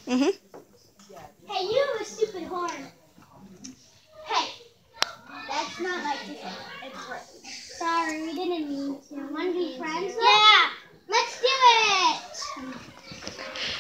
Mhm. Hey, you have a stupid horn. Hey, that's not my ticket. It's right. Sorry, we didn't mean to. Want to be friends with